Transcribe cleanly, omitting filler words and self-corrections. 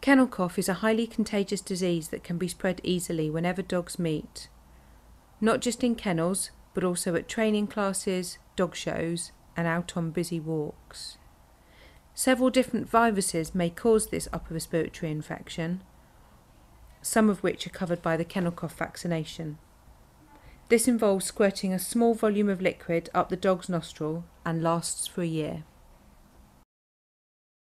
Kennel cough is a highly contagious disease that can be spread easily whenever dogs meet, not just in kennels, but also at training classes, dog shows, and out on busy walks. Several different viruses may cause this upper respiratory infection, some of which are covered by the kennel cough vaccination. This involves squirting a small volume of liquid up the dog's nostril and lasts for a year.